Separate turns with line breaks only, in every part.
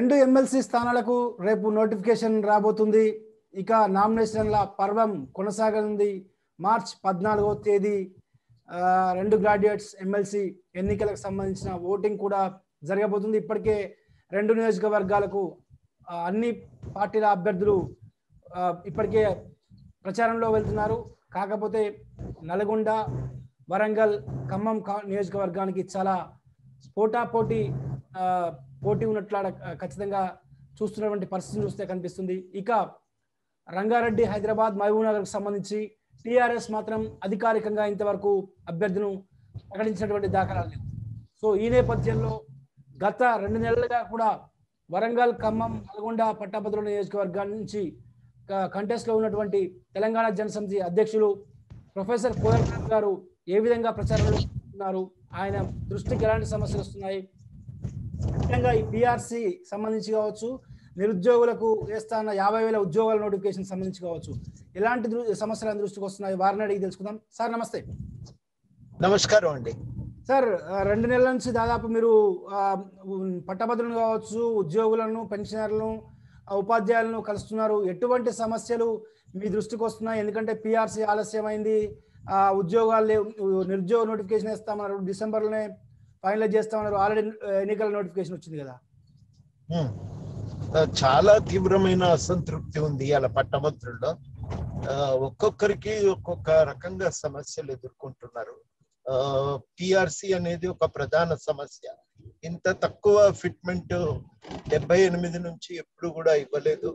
రెండు ఎమ్మెల్సీ స్థానాలకు రేపు నోటిఫికేషన్ రాబోతుంది. ఇక నామినేషన్ల పర్వం కొనసాగనుంది. మార్చ్ 14వ తేదీ రెండు గ్రాడ్యుయేట్స్ ఎమ్మెల్సీ ఎన్నికలకు సంబంధించిన ఓటింగ్ కూడా జరగబోతుంది. ఇప్పటికే రెండు నియోజకవర్గాలకు అన్ని పార్టీల అభ్యర్థులు ఇప్పటికే ప్రచారంలో వెళ్తున్నారు. కాకపోతే నల్గొండ, వరంగల్, ఖమ్మం నియోజకవర్గానికి చాలా పోటీ ఉన్నట్లు ఖచ్చితంగా చూస్తున్నటువంటి పరిస్థితిని చూస్తే కనిపిస్తుంది. ఇక రంగారెడ్డి, హైదరాబాద్, మహబూబ్నగర్కు సంబంధించి టీఆర్ఎస్ మాత్రం అధికారికంగా ఇంతవరకు అభ్యర్థులను ప్రకటించినటువంటి దాఖలాలు లేవు. సో ఈ నేపథ్యంలో గత 2 నెలలుగా కూడా వరంగల్, ఖమ్మం, నల్గొండ, పట్టభద్రుల నియోజకవర్గాల నుంచి కంటెస్ట్ లో ఉన్నటువంటి తెలంగాణ జనసమితి అధ్యక్షులు ప్రొఫెసర్ కోదండరాం గారు ఏ విధంగా ప్రచారంలో ఉన్నారు, ఆయన దృష్టికి ఎలాంటి సమస్యలు వస్తున్నాయి, ముఖ్యంగా ఈ పిఆర్సి సంబంధించి కావచ్చు, నిరుద్యోగులకు వేస్తున్న 50,000 ఉద్యోగాల నోటిఫికేషన్ సంబంధించి కావచ్చు, ఎలాంటి సమస్యలు దృష్టికి వస్తున్నాయి వారిని అడిగి తెలుసుకుందాం. సార్ నమస్తే.
నమస్కారం అండి.
సార్ 2 నెలల నుంచి దాదాపు మీరు పట్టభద్రులను కావచ్చు, ఉద్యోగులను, పెన్షనర్లను, ఉపాధ్యాయులను కలుస్తున్నారు. ఎటువంటి సమస్యలు మీ దృష్టికి వస్తున్నాయి? ఎందుకంటే పిఆర్సి ఆలస్యమైంది, ఉద్యోగాలు నిరుద్యోగ నోటిఫికేషన్ వేస్తామన్నారు, డిసెంబర్లోనే ఫైనలైజ్ చేస్తామన్నారు, ఆల్రెడీ ఎన్నికల నోటిఫికేషన్ వచ్చింది కదా.
చాలా తీవ్రమైన అసంతృప్తి ఉంది అలా పట్టభద్రుల్లో. ఒక్కొక్కరికి ఒక్కొక్క రకంగా సమస్యలు ఎదుర్కొంటున్నారు. పిఆర్సి అనేది ఒక ప్రధాన సమస్య. ఇంత తక్కువ ఫిట్మెంట్ 78 నుంచి ఎప్పుడు కూడా ఇవ్వలేదు.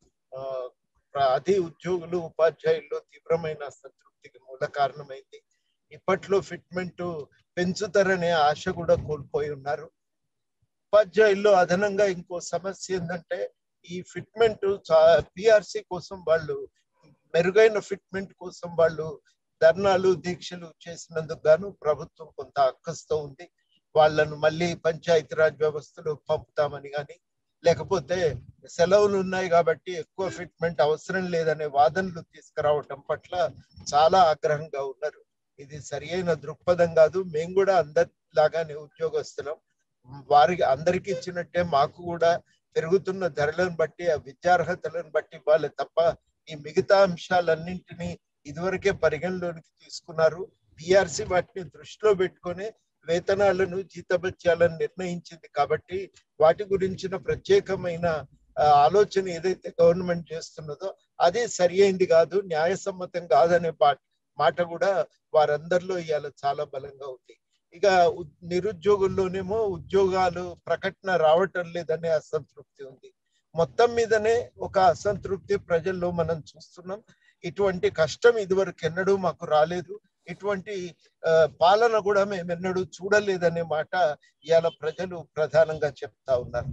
అది ఉద్యోగులు, ఉపాధ్యాయుల్లో తీవ్రమైన అసంతృప్తికి మూల కారణమైంది. ఇప్పట్లో ఫిట్మెంట్ పెంచుతారనే ఆశ కూడా కోల్పోయి ఉన్నారు. ఉపాధ్యాయుల్లో అదనంగా ఇంకో సమస్య ఏంటంటే ఈ ఫిట్మెంట్ పిఆర్సి కోసం వాళ్ళు మెరుగైన ఫిట్మెంట్ కోసం వాళ్ళు ధర్నాలు, దీక్షలు చేసినందుకు గాను ప్రభుత్వం కొంత అక్కస్తో ఉంది. వాళ్ళను మళ్ళీ పంచాయతీరాజ్ వ్యవస్థలో పంపుతామని కానీ, లేకపోతే సెలవులు ఉన్నాయి కాబట్టి ఎక్కువ ఫిట్మెంట్ అవసరం లేదనే వాదనలు తీసుకురావటం పట్ల చాలా ఆగ్రహంగా ఉన్నారు. ఇది సరి అయిన దృక్పథం కాదు. మేము కూడా అందరిలాగానే ఉద్యోగస్తులం. వారికి అందరికి ఇచ్చినట్టే మాకు కూడా పెరుగుతున్న ధరలను బట్టి, ఆ విద్యార్హతలను బట్టి ఇవ్వాలి తప్ప ఈ మిగతా అంశాలన్నింటినీ ఇదివరకే పరిగణలోనికి తీసుకున్నారు. పిఆర్సి వాటిని దృష్టిలో పెట్టుకొని వేతనాలను, జీతభత్యాలను నిర్ణయించింది కాబట్టి వాటి గురించిన ప్రత్యేకమైన ఆలోచన ఏదైతే గవర్నమెంట్ చేస్తున్నదో అది సరి అయింది కాదు, న్యాయసమ్మతం కాదనే మాట కూడా వారందరిలో ఇవాళ చాలా బలంగా ఉంది. ఇక నిరుద్యోగుల్లోనేమో ఉద్యోగాలు ప్రకటన రావటం లేదనే అసంతృప్తి ఉంది. మొత్తం మీదనే ఒక అసంతృప్తి ప్రజల్లో మనం చూస్తున్నాం. ఇటువంటి కష్టం ఇదివరకు ఎన్నడూ మాకు రాలేదు, ఇటువంటి పాలన కూడా మేము ఎన్నడూ చూడలేదనే మాట ఇవాళ ప్రజలు ప్రధానంగా చెప్తా ఉన్నారు.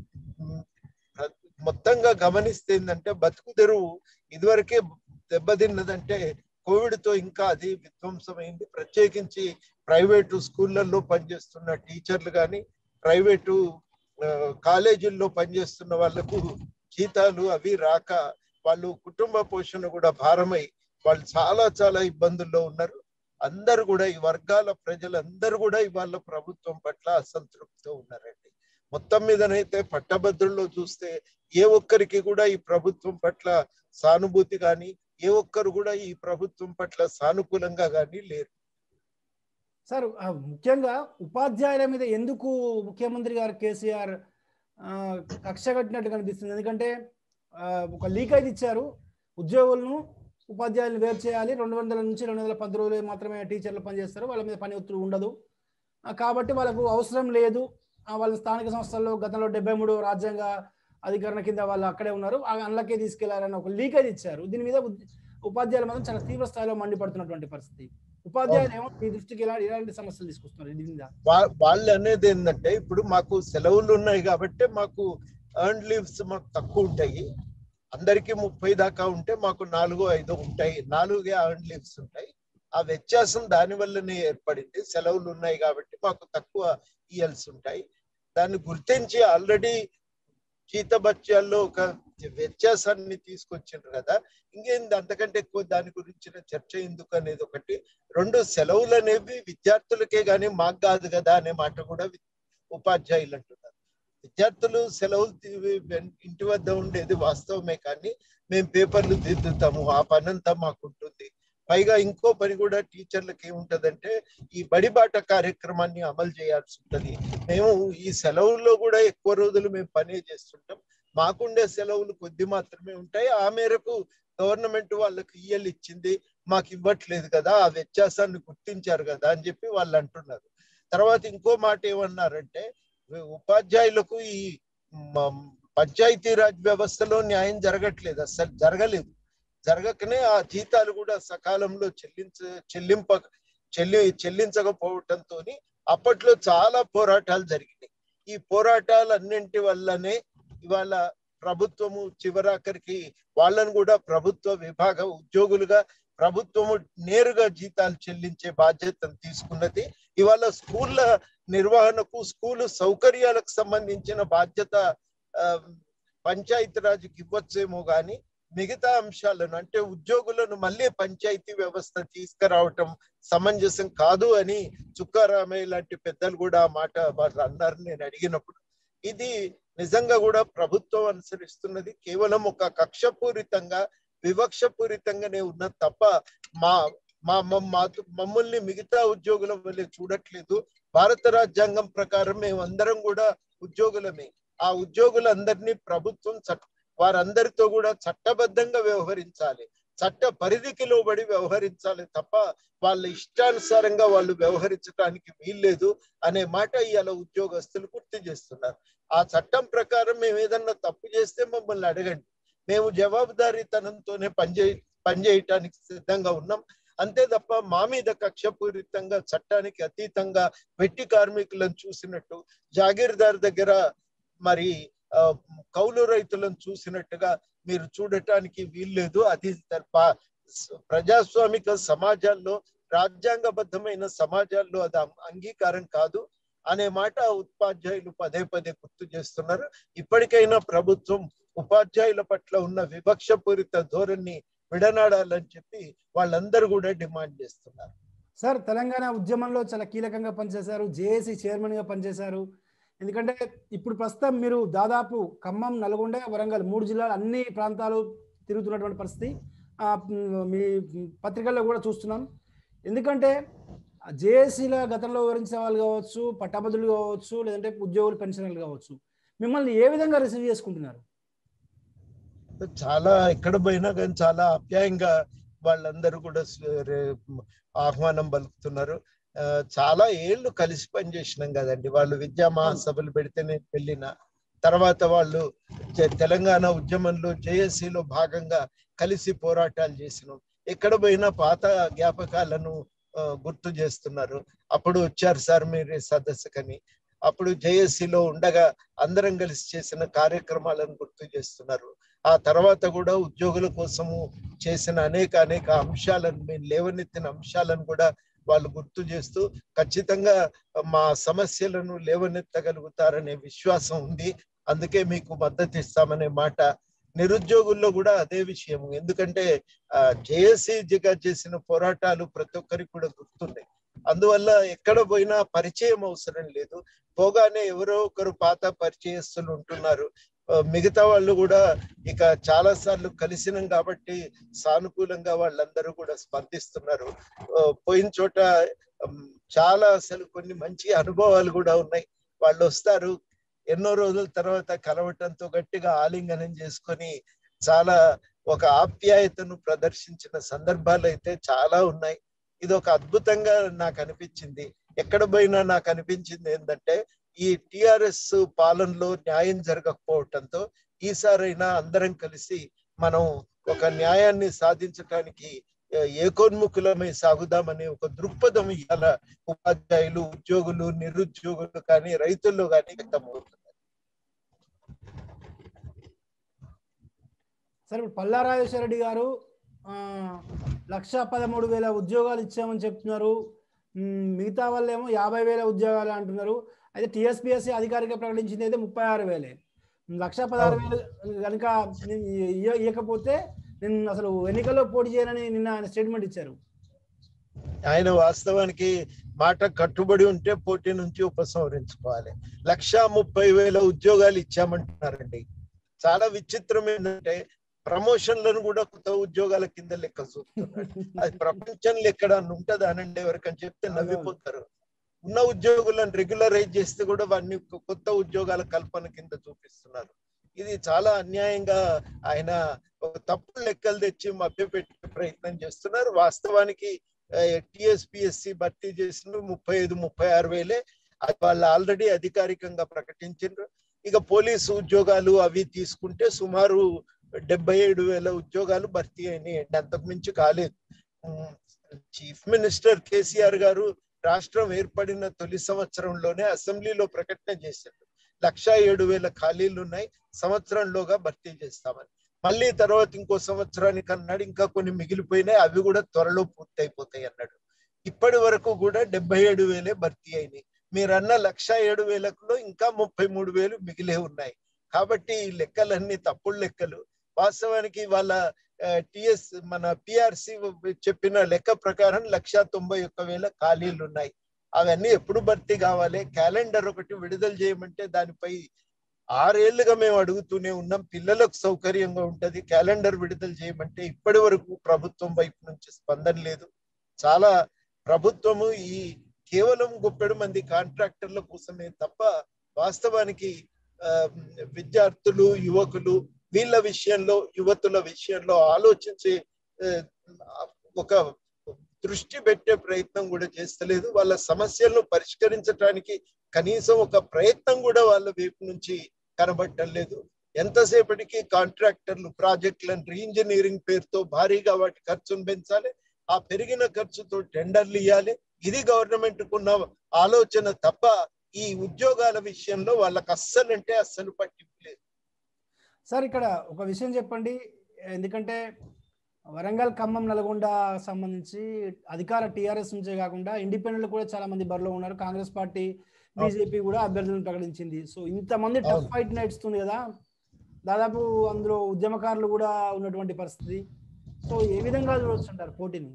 మొత్తంగా గమనిస్తే ఏంటంటే బతుకు తెరువు ఇదివరకే దెబ్బతిన్నదంటే కోవిడ్తో ఇంకా అది విధ్వంసమైంది. ప్రత్యేకించి ప్రైవేటు స్కూళ్ళల్లో పనిచేస్తున్న టీచర్లు కానీ, ప్రైవేటు కాలేజీల్లో పనిచేస్తున్న వాళ్ళకు జీతాలు అవి రాక వాళ్ళు కుటుంబ పోషణ కూడా భారమై వాళ్ళు చాలా చాలా ఇబ్బందుల్లో ఉన్నారు. అందరూ కూడా ఈ వర్గాల ప్రజలందరూ కూడా ఇవాళ ప్రభుత్వం పట్ల అసంతృప్తితో ఉన్నారండి. మొత్తం మీదనైతే పట్టభద్రుల్లో చూస్తే ఏ ఒక్కరికి కూడా ఈ ప్రభుత్వం పట్ల సానుభూతి కానీ, ఏ ఒక్కరు కూడా ఈ ప్రభుత్వం పట్ల సానుకూలంగా కానీ లేరు.
సార్ ముఖ్యంగా ఉపాధ్యాయుల మీద ఎందుకు ముఖ్యమంత్రి గారు కేసీఆర్ కక్ష కట్టినట్టు కనిపిస్తుంది? ఎందుకంటే ఒక లీక్ అయితే ఇచ్చారు, ఉద్యోగులను ఉపాధ్యాయులను వేరు చేయాలి, 200 నుంచి 210 రోజులు మాత్రమే టీచర్లు పనిచేస్తారు, వాళ్ళ మీద పని ఒత్తిడి ఉండదు కాబట్టి వాళ్ళకు అవసరం లేదు, వాళ్ళ స్థానిక సంస్థల్లో గతంలో 73 రాజ్యాంగ అధికరణ కింద వాళ్ళు అక్కడే ఉన్నారు, అందులోకే తీసుకెళ్లారని ఒక లీక్ అయితే ఇచ్చారు. దీని మీద ఉపాధ్యాయులు మాత్రం చాలా తీవ్ర స్థాయిలో మండిపడుతున్నటువంటి పరిస్థితి. ఉపాధ్యాయులు ఏమో మీ దృష్టికి ఎలాంటి సమస్యలు తీసుకొస్తున్నారు దీని మీద?
వాళ్ళు అనేది ఏంటంటే ఇప్పుడు మాకు సెలవులు ఉన్నాయి కాబట్టి మాకు ఎర్న్ లీవ్స్ మాకు తక్కువ ఉంటాయి. అందరికి 30 దాకా ఉంటే మాకు 4-5 ఉంటాయి, 4 ఎర్న్ లీవ్స్ ఉంటాయి. ఆ వ్యత్యాసం దాని వల్లనే ఏర్పడింది. సెలవులు ఉన్నాయి కాబట్టి మాకు తక్కువ ఈఎల్స్ ఉంటాయి. దాన్ని గుర్తించి ఆల్రెడీ జీతభత్యాల్లో ఒక వ్యత్యాసాన్ని తీసుకొచ్చిండ్రు కదా, ఇంకేంది అంతకంటే ఎక్కువ దాని గురించిన చర్చ ఎందుకు అనేది ఒకటి. 2 సెలవులు అనేవి విద్యార్థులకే గానీ మాకు కాదు కదా అనే మాట కూడా ఉపాధ్యాయులు అంటున్నారు. విద్యార్థులు సెలవులు ఇంటి వద్ద ఉండేది వాస్తవమే, కానీ మేము పేపర్లు దిద్దుతాము, ఆ పనంతా మాకు ఉంటుంది. పైగా ఇంకో పని కూడా టీచర్లకు ఏముంటదంటే ఈ బడిబాట కార్యక్రమాన్ని అమలు చేయాల్సి ఉంటుంది. మేము ఈ సెలవుల్లో కూడా ఎక్కువ రోజులు మేము పనే చేస్తుంటాం. మాకుండే సెలవులు కొద్ది మాత్రమే ఉంటాయి. ఆ మేరకు గవర్నమెంట్ వాళ్ళకి ఈఎల్ ఇచ్చింది, మాకు ఇవ్వట్లేదు కదా, ఆ వ్యత్యాసాన్ని గుర్తించారు కదా అని చెప్పి వాళ్ళు అంటున్నారు. తర్వాత ఇంకో మాట ఏమన్నారంటే ఉపాధ్యాయులకు ఈ పంచాయతీరాజ్ వ్యవస్థలో న్యాయం జరగట్లేదు, అసలు జరగకనే ఆ జీతాలు కూడా సకాలంలో చెల్లించకపోవటంతో అప్పట్లో చాలా పోరాటాలు జరిగినాయి. ఈ పోరాటాలన్నింటి వల్లనే ఇవాళ ప్రభుత్వము చివరాఖరికి వాళ్ళను కూడా ప్రభుత్వ విభాగ ఉద్యోగులుగా ప్రభుత్వము నేరుగా జీతాలు చెల్లించే బాధ్యతను తీసుకున్నది. ఇవాళ స్కూళ్ళ నిర్వహణకు స్కూలు సౌకర్యాలకు సంబంధించిన బాధ్యత పంచాయతీరాజ్కి ఇవ్వచ్చేమో కానీ మిగతా అంశాలను అంటే ఉద్యోగులను మళ్ళీ పంచాయతీ వ్యవస్థ తీసుకురావటం సమంజసం కాదు అని చుక్కారామయ్య లాంటి పెద్దలు కూడా ఆ మాట వాళ్ళు అన్నారు. నేను అడిగినప్పుడు ఇది నిజంగా కూడా ప్రభుత్వం అనుసరిస్తున్నది కేవలం ఒక కక్షపూరితంగా వివక్షపూరితంగానే ఉన్నది తప్ప మమ్మల్ని మిగతా ఉద్యోగుల వల్లే చూడట్లేదు. భారత రాజ్యాంగం ప్రకారం మేమందరం కూడా ఉద్యోగులమే. ఆ ఉద్యోగులందరినీ ప్రభుత్వం వారందరితో కూడా చట్టబద్ధంగా వ్యవహరించాలి, చట్ట పరిధికి లోబడి వ్యవహరించాలి తప్ప వాళ్ళ ఇష్టానుసారంగా వాళ్ళు వ్యవహరించడానికి వీల్లేదు అనే మాట ఇవాళ ఉద్యోగస్తులు గుర్తు చేస్తున్నారు. ఆ చట్టం ప్రకారం మేము ఏదన్నా తప్పు చేస్తే మమ్మల్ని అడగండి, మేము జవాబుదారీతనంతోనే పనిచేయటానికి సిద్ధంగా ఉన్నాం. అంతే తప్ప మా మీద కక్షపూరితంగా చట్టానికి అతీతంగా వెట్టి కార్మికులను చూసినట్టు, జాగీర్దార్ దగ్గర మరి కౌలు రైతులను చూసినట్టుగా మీరు చూడటానికి వీల్లేదు. అది ప్రజాస్వామిక సమాజాల్లో, రాజ్యాంగబద్ధమైన సమాజాల్లో అది అంగీకారం కాదు అనే మాట ఉపాధ్యాయులు పదే పదే గుర్తు చేస్తున్నారు. ఇప్పటికైనా ప్రభుత్వం ఉపాధ్యాయుల పట్ల ఉన్న వివక్షపూరిత ధోరణి విడనాడాలని చెప్పి వాళ్ళందరూ కూడా డిమాండ్ చేస్తున్నారు.
సార్, తెలంగాణ ఉద్యమంలో చాలా కీలకంగా పనిచేశారు, జేఏసీ చైర్మన్ గా పనిచేశారు. ఎందుకంటే ఇప్పుడు ప్రస్తుతం మీరు దాదాపు ఖమ్మం, నల్గొండ, వరంగల్ 3 జిల్లాలు అన్ని ప్రాంతాలు తిరుగుతున్నటువంటి పరిస్థితి మీ పత్రికల్లో కూడా చూస్తున్నాం. ఎందుకంటే జేఏసీల గతంలో వివరించే వాళ్ళు కావచ్చు, పట్టభద్రులు కావచ్చు, లేదంటే ఉద్యోగులు పెన్షనర్లు కావచ్చు, మిమ్మల్ని ఏ విధంగా రిసీవ్ చేసుకుంటున్నారు?
చాలా ఎక్కడ పోయినా కానీ చాలా ఆప్యాయంగా వాళ్ళందరూ కూడా ఆహ్వానం పలుకుతున్నారు. చాలా ఏళ్ళు కలిసి పనిచేసినాం కదండి. వాళ్ళు విద్యా మహాసభలు పెడితే నేను వెళ్ళిన తర్వాత వాళ్ళు తెలంగాణ ఉద్యమంలో జేఏసీలో భాగంగా కలిసి పోరాటాలు చేసినాం. ఎక్కడ పోయినా పాత జ్ఞాపకాలను గుర్తు చేస్తున్నారు. అప్పుడు వచ్చారు సార్ మీరు సదస్సుకని, అప్పుడు జేఏసీలో ఉండగా అందరం కలిసి చేసిన కార్యక్రమాలను గుర్తు చేస్తున్నారు. ఆ తర్వాత కూడా ఉద్యోగుల కోసము చేసిన అనేక అంశాలను, మేము లేవనెత్తిన అంశాలను కూడా వాళ్ళు గుర్తు చేస్తూ ఖచ్చితంగా మా సమస్యలను లేవనెత్తగలుగుతారనే విశ్వాసం ఉంది. అందుకే మీకు మద్దతు ఇస్తామనే మాట. నిరుద్యోగుల్లో కూడా అదే విషయం. ఎందుకంటే జేఏసీగా చేసిన పోరాటాలు ప్రతి ఒక్కరికి కూడా గుర్తున్నాయి. అందువల్ల ఎక్కడ పోయినా పరిచయం అవసరం లేదు, పోగానే ఎవరో ఒకరు పాత పరిచయస్తులు ఉంటున్నారు. మిగతా వాళ్ళు కూడా ఇక చాలా సార్లు కలిసినాం కాబట్టి సానుకూలంగా వాళ్ళందరూ కూడా స్పందిస్తున్నారు. పోయిన చోట చాలా అసలు కొన్ని మంచి అనుభవాలు కూడా ఉన్నాయి. వాళ్ళు వస్తారు, ఎన్నో రోజుల తర్వాత కలవటంతో గట్టిగా ఆలింగనం చేసుకొని చాలా ఒక ఆప్యాయతను ప్రదర్శించిన సందర్భాలు అయితే చాలా ఉన్నాయి. ఇది ఒక అద్భుతంగా నాకు అనిపించింది. ఎక్కడ పోయినా నాకు అనిపించింది ఏంటంటే ఈ టిఆర్ఎస్ పాలనలో న్యాయం జరగకపోవటంతో ఈసారైనా అందరం కలిసి మనం ఒక న్యాయాన్ని సాధించడానికి ఏకోన్ముఖులమై సాగుదామనే ఒక దృక్పథం ఇవాళ ఉపాధ్యాయులు, ఉద్యోగులు, నిరుద్యోగులు కానీ రైతుల్లో కానీ వ్యక్తమవుతుంది.
సరే, పల్లా రాజేశ్వర రెడ్డి గారు 1,13,000 ఉద్యోగాలు ఇచ్చామని చెప్తున్నారు. మిగతా వాళ్ళేమో 50,000 ఉద్యోగాలు అంటున్నారు. అయితే టీఎస్పీఎస్సీ అధికారిక ప్రకటించింది అయితే 36,000. 1,16,000 కనుక ఇవ్వకపోతే నేను అసలు ఎన్నికల్లో పోటీ చేయనని నిన్న ఆయన స్టేట్మెంట్ ఇచ్చారు.
ఆయన వాస్తవానికి మాట కట్టుబడి ఉంటే పోటీ నుంచి ఉపసంహరించుకోవాలి. 1,30,000 ఉద్యోగాలు ఇచ్చామంటున్నారండి. చాలా విచిత్రం ఏంటంటే ప్రమోషన్లను కూడా కొత్త ఉద్యోగాల కింద లెక్క చూపుతున్నారు. అది ప్రపంచంలో ఎక్కడ ఉంటది అనండి, ఎవరికని చెప్తే నవ్విపోతారు. ఉన్న ఉద్యోగులను రెగ్యులరైజ్ చేస్తే కూడా వాడిని కొత్త ఉద్యోగాల కల్పన కింద చూపిస్తున్నారు. ఇది చాలా అన్యాయంగా ఆయన తప్పు లెక్కలు తెచ్చి మభ్యపెట్టే ప్రయత్నం చేస్తున్నారు. వాస్తవానికి టిఎస్పిఎస్సి భర్తీ చేసిన 35-36 అది వాళ్ళు ఆల్రెడీ అధికారికంగా ప్రకటించారు. ఇక పోలీసు ఉద్యోగాలు అవి తీసుకుంటే సుమారు 77,000 ఉద్యోగాలు భర్తీ అయినాయి. అంతకు మించి కాలేదు. చీఫ్ మినిస్టర్ కేసీఆర్ గారు రాష్ట్రం ఏర్పడిన తొలి సంవత్సరంలోనే అసెంబ్లీలో ప్రకటన చేశారు, 107,000 ఖాళీలు ఉన్నాయి, సంవత్సరంలోగా భర్తీ చేస్తామని. మళ్ళీ తర్వాత ఇంకో సంవత్సరానికి అన్నాడు, ఇంకా కొన్ని మిగిలిపోయినాయి, అవి కూడా త్వరలో పూర్తి అయిపోతాయి అన్నాడు. ఇప్పటి వరకు కూడా 77,000 భర్తీ అయినాయి. మీరన్న 107,000లో ఇంకా 33,000 మిగిలే ఉన్నాయి. కాబట్టి ఈ లెక్కలన్నీ తప్పుడు లెక్కలు. వాస్తవానికి వాళ్ళ మన పిఆర్సి చెప్పిన లెక్క ప్రకారం 191,000 ఖాళీలు ఉన్నాయి. అవన్నీ ఎప్పుడు భర్తీ కావాలి? క్యాలెండర్ ఒకటి విడుదల చేయమంటే దానిపై 6 ఏళ్లుగా మేము అడుగుతూనే ఉన్నాం. పిల్లలకు సౌకర్యంగా ఉంటది, క్యాలెండర్ విడుదల చేయమంటే ఇప్పటి వరకు ప్రభుత్వం వైపు నుంచి స్పందన లేదు. చాలా ప్రభుత్వము ఈ కేవలం గుప్పెడు మంది కాంట్రాక్టర్ల కోసమే తప్ప వాస్తవానికి విద్యార్థులు, యువకులు వీళ్ళ విషయంలో, యువతుల విషయంలో ఆలోచించే ఒక దృష్టి పెట్టే ప్రయత్నం కూడా చేస్తలేదు. వాళ్ళ సమస్యలను పరిష్కరించడానికి కనీసం ఒక ప్రయత్నం కూడా వాళ్ళ వైపు నుంచి కనబడటం లేదు. ఎంతసేపటికి కాంట్రాక్టర్లు ప్రాజెక్టులను రీఇంజనీరింగ్ పేరుతో భారీగా వాటి ఖర్చును పెంచాలి, ఆ పెరిగిన ఖర్చుతో టెండర్లు ఇవ్వాలి. ఇది గవర్నమెంట్ కున్న ఆలోచన తప్ప ఈ ఉద్యోగాల విషయంలో వాళ్ళకి అస్సలు పట్టింపు లేదు.
సార్ ఇక్కడ ఒక విషయం చెప్పండి, ఎందుకంటే వరంగల్, ఖమ్మం, నల్గొండ సంబంధించి అధికార టీఆర్ఎస్ నుంచే కాకుండా ఇండిపెండెంట్ కూడా చాలా మంది బరిలో ఉన్నారు. కాంగ్రెస్ పార్టీ, బీజేపీ కూడా అభ్యర్థులను ప్రకటించింది. సో ఇంతమంది టఫ్ ఫైట్ నడుస్తుంది కదా, దాదాపు అందులో ఉద్యమకారులు కూడా ఉన్నటువంటి పరిస్థితి. సో ఏ విధంగా చూడొచ్చు అంటారు పోటీని?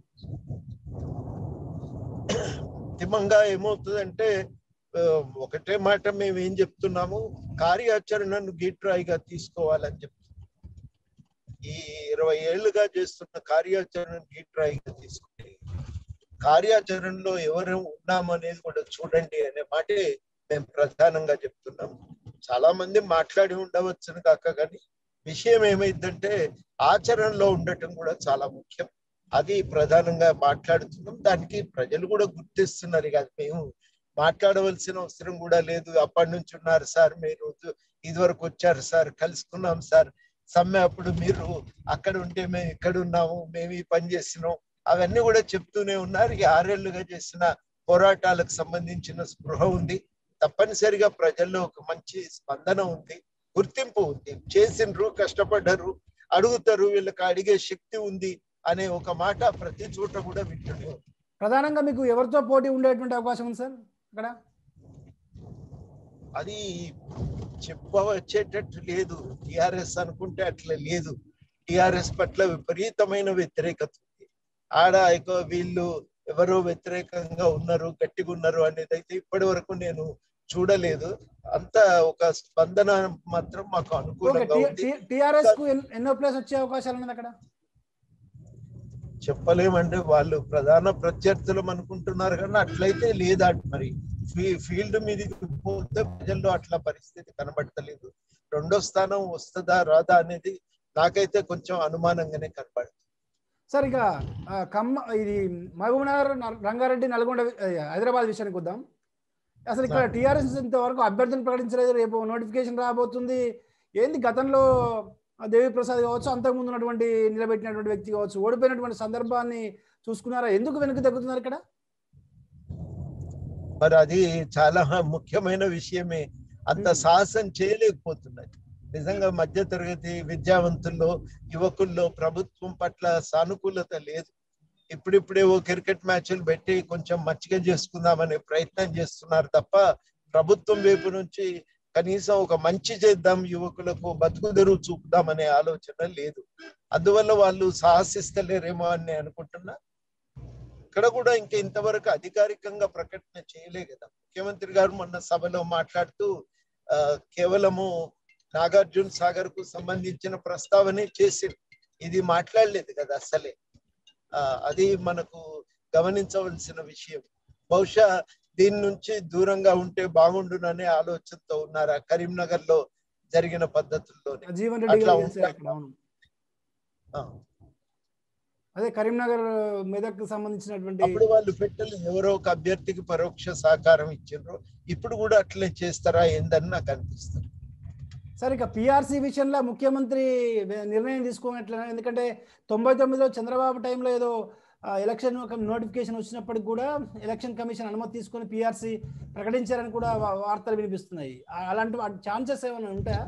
అంతిమంగా ఏమవుతుందంటే ఒకటే మాట మేము ఏం చెప్తున్నాము, కార్యాచరణను గీట్రాయిగా తీసుకోవాలని చెప్తున్నాం. ఈ 20 ఏళ్లుగా చేస్తున్న కార్యాచరణను గీట్రాయిగా తీసుకుని కార్యాచరణలో ఎవరు ఉన్నామనేది కూడా చూడండి అనే మాటే మేము ప్రధానంగా చెప్తున్నాం. చాలా మంది మాట్లాడి ఉండవచ్చును కాక కానీ విషయం ఏమైందంటే ఆచరణలో ఉండటం కూడా చాలా ముఖ్యం. అది ప్రధానంగా మాట్లాడుతున్నాం. దానికి ప్రజలు కూడా గుర్తిస్తున్నారు. ఇక మేము మాట్లాడవలసిన అవసరం కూడా లేదు. అప్పటి నుంచి ఉన్నారు సార్, మీరు ఇదివరకు వచ్చారు సార్, కలుసుకున్నాం సార్, సమ్మె అప్పుడు మీరు అక్కడ ఉంటే మేము ఇక్కడ ఉన్నాము, మేము ఈ పని చేసినాం, అవన్నీ కూడా చెప్తూనే ఉన్నారు. ఈ 6 ఏళ్లుగా చేసిన పోరాటాలకు సంబంధించిన స్పృహ ఉంది. తప్పనిసరిగా ప్రజల్లో ఒక మంచి స్పందన ఉంది, గుర్తింపు ఉంది. చేసిండ్రు, కష్టపడ్డారు, అడుగుతారు, వీళ్ళకి అడిగే శక్తి ఉంది అనే ఒక మాట ప్రతి చోట కూడా వింటూనే ఉంది.
ప్రధానంగా మీకు ఎవరితో పోటీ ఉండేటువంటి అవకాశం ఉంది సార్ ఇక్కడ?
అది చెప్పవచ్చేటట్టు లేదు. టిఆర్ఎస్ అనుకుంటే అట్లా లేదు. టిఆర్ఎస్ పట్ల విపరీతమైన వ్యతిరేకత ఉంది. ఆడ వీళ్ళు ఎవరో వ్యతిరేకంగా ఉన్నారు, గట్టిగా ఉన్నారు అనేది అయితే ఇప్పటి వరకు నేను చూడలేదు. అంత ఒక స్పందన మాత్రం మాకు అనుకూలంగా ఉంది.
టిఆర్ఎస్ కు ఎన్నో ప్లేస్ వచ్చే అవకాశాలు ఉన్నది అక్కడ?
చెప్పలేమంటే వాళ్ళు ప్రధాన ప్రత్యర్థులు అనుకుంటున్నారు కానీ అట్లయితే లేదా. మరి ఫీల్డ్ మీదకి పోతే ప్రజల్లో అట్లా పరిస్థితి కనబడతలేదు. 2వ స్థానం వస్తుందా రాదా అనేది నాకైతే కొంచెం అనుమానంగానే కనబడుతుంది.
సార్ ఇక ఇది మహబూబ్నగర్, రంగారెడ్డి, నల్గొండ, హైదరాబాద్ విషయానికి వద్దాం. అసలు ఇక్కడ టిఆర్ఎస్ ఇంతవరకు అభ్యర్థులు ప్రకటించలేదు. రేపు నోటిఫికేషన్ రాబోతుంది. ఏంది గతంలో దేవి ప్రసాద్ కావచ్చు, అంతకుముందు ఉన్నటువంటి నిలబెట్టినటువంటి వ్యక్తి కావచ్చు, ఓడిపోయినటువంటి సందర్భాన్ని చూసుకున్నారా? ఎందుకు వెనక్కి తగ్గుతున్నారు ఇక్కడ?
మరి అది చాలా ముఖ్యమైన విషయమే. అంత సాహసం చేయలేకపోతున్నారు. నిజంగా మధ్యతరగతి విద్యావంతుల్లో, యువకుల్లో ప్రభుత్వం పట్ల సానుకూలత లేదు. ఇప్పుడిప్పుడే ఓ క్రికెట్ మ్యాచ్లు పెట్టి కొంచెం మచ్చిక చేసుకుందామనే ప్రయత్నం చేస్తున్నారు తప్ప ప్రభుత్వం వైపు నుంచి కనీసం ఒక మంచి చేద్దాం, యువకులకు బతుకు తెరువు చూపుదామనే ఆలోచన లేదు. అందువల్ల వాళ్ళు సాహసిస్తలేరేమో అని అనుకుంటున్నా. ఎక్కడ కూడా ఇంకా ఇంతవరకు అధికారికంగా ప్రకటన చేయలే కదా. ముఖ్యమంత్రి గారు మొన్న సభలో మాట్లాడుతూ కేవలము నాగార్జున సాగర్ కు సంబంధించిన ప్రస్తావనే చేసి ఇది మాట్లాడలేదు కదా అసలే. అది మనకు గమనించవలసిన విషయం. బహుశా దీని నుంచి దూరంగా ఉంటే బాగుండుననే ఆలోచనతో ఉన్నారా కరీంనగర్ లో జరిగిన పద్ధతుల్లోనే
జీవన్ రెడ్డి
అట్లా
గారు అదే కరీంనగర్ మెదక్ సంబంధించినటువంటి
అప్పుడు వాళ్ళు పెట్టలేదు, ఎవరో ఒక అభ్యర్థికి పరోక్ష సహకారం ఇచ్చిండ్రు. ఇప్పుడు కూడా అట్లే చేస్తారా ఏందని నాకు అనిపిస్తుంది.
సరే, ఇక పిఆర్సీ విషయంలో ముఖ్యమంత్రి నిర్ణయం తీసుకోనట్లే. ఎందుకంటే 99లో చంద్రబాబు టైంలో ఏదో ఎలక్షన్ నోటిఫికేషన్ వచ్చినప్పటికి కూడా ఎలక్షన్ కమిషన్ అనుమతి తీసుకొని పిఆర్సీ ప్రకటించారని కూడా వార్తలు వినిపిస్తున్నాయి. అలాంటి ఛాన్సెస్ ఏమైనా ఉంటాయా?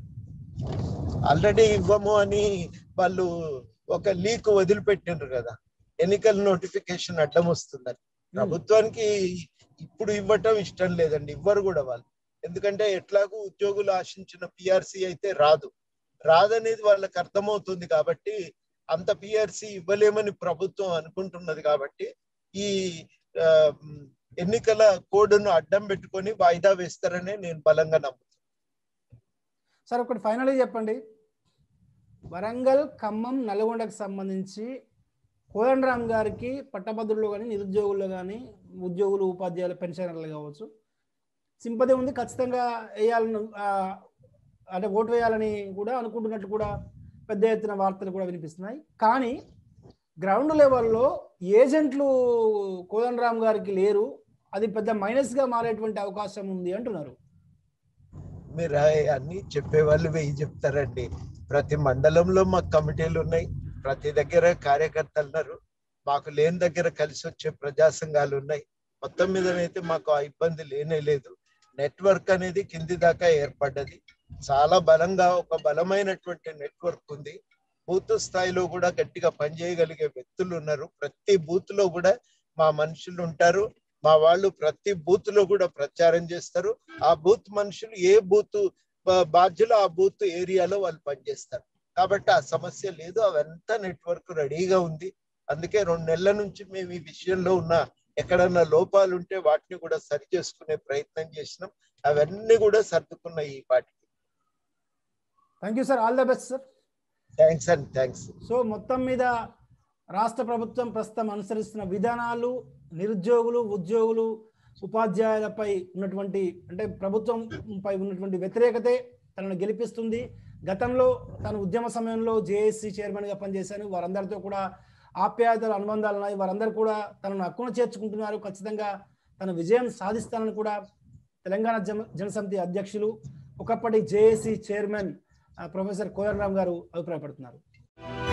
ఆల్రెడీ ఇవ్వము అని వాళ్ళు ఒక లీక్ వదిలిపెట్టిండ్రు కదా, ఎన్నికల నోటిఫికేషన్ అడ్డం వస్తుందని. ప్రభుత్వానికి ఇప్పుడు ఇవ్వటం ఇష్టం లేదండి, ఇవ్వరు కూడా వాళ్ళు. ఎందుకంటే ఎట్లాగూ ఉద్యోగులు ఆశించిన పిఆర్సీ అయితే రాదనేది వాళ్ళకి అర్థమవుతుంది. కాబట్టి అంత పిఆర్సీ ఇవ్వలేమని ప్రభుత్వం అనుకుంటున్నది. కాబట్టి ఈ ఎన్నికల కోడ్ను అడ్డం పెట్టుకొని వాయిదా వేస్తారనే నేను బలంగా నమ్ముతాను.
సార్, ఒకటి ఫైనల్గా చెప్పండి, వరంగల్, ఖమ్మం, నల్గొండకు సంబంధించి కోదండరామ్ గారికి పట్టభద్రులు కానీ, నిరుద్యోగులు కానీ, ఉద్యోగులు, ఉపాధ్యాయులు, పెన్షనర్లు కావచ్చు, సింపతి ఉంది, ఖచ్చితంగా వేయాలని, అంటే ఓటు వేయాలని కూడా అనుకుంటున్నట్టు కూడా పెద్ద ఎత్తున వార్తలు కూడా వినిపిస్తున్నాయి. కానీ గ్రౌండ్ లెవెల్లో ఏజెంట్లు కోదండరామ్ గారికి లేరు, అది పెద్ద మైనస్గా మారేటువంటి అవకాశం ఉంది అంటున్నారు.
మీరు అన్ని చెప్పేవాళ్ళు వెయ్యి చెప్తారండి. ప్రతి మండలంలో మాకు కమిటీలు ఉన్నాయి, ప్రతి దగ్గర కార్యకర్తలు ఉన్నారు, మాకు లేని దగ్గర కలిసి వచ్చే ప్రజా సంఘాలు ఉన్నాయి. మొత్తం మీదనైతే మాకు ఆ ఇబ్బంది లేనే లేదు. నెట్వర్క్ అనేది కింది దాకా ఏర్పడ్డది, చాలా బలంగా ఒక బలమైనటువంటి నెట్వర్క్ ఉంది. బూత్ స్థాయిలో కూడా గట్టిగా పనిచేయగలిగే వ్యక్తులు ఉన్నారు. ప్రతి బూత్ లో కూడా మా మనుషులు ఉంటారు, మా వాళ్ళు ప్రతి బూత్ లో కూడా ప్రచారం చేస్తారు. ఆ బూత్ మనుషులు ఏ బూత్ బాధ్యులు ఆ బూత్ ఏరియాలో వాళ్ళు పనిచేస్తారు. కాబట్టి ఆ సమస్య లేదు, అవంతా నెట్వర్క్ రెడీగా ఉంది. అందుకే 2 నెలల నుంచి మేము ఈ విషయంలో ఉన్న ఎక్కడన్నా లోపాలు ఉంటే వాటిని కూడా సరి చేసుకునే ప్రయత్నం చేసినాం. అవన్నీ కూడా సర్దుకున్నాయి ఈ పాటికి.
Thank you sir, all the best sir.
Thanks అండి, థ్యాంక్స్.
సో మొత్తం మీద రాష్ట్ర ప్రభుత్వం ప్రస్తుతం అనుసరిస్తున్న విధానాలు నిరుద్యోగులు, ఉద్యోగులు, ఉపాధ్యాయులపై ఉన్నటువంటి, అంటే ప్రభుత్వంపై ఉన్నటువంటి వ్యతిరేకతే తనను గెలిపిస్తుంది. గతంలో తన ఉద్యమ సమయంలో జేఏసీ చైర్మన్గా పనిచేశాను, వారందరితో కూడా ఆప్యాయతలు, అనుబంధాలు ఉన్నాయి, వారందరూ కూడా తనను హక్కున చేర్చుకుంటున్నారు. ఖచ్చితంగా తన విజయం సాధిస్తానని కూడా తెలంగాణ జనసమితి అధ్యక్షులు, ఒకప్పటి జేఏసీ చైర్మన్ ప్రొఫెసర్ కోదండరామ్ గారు అభిప్రాయపడుతున్నారు.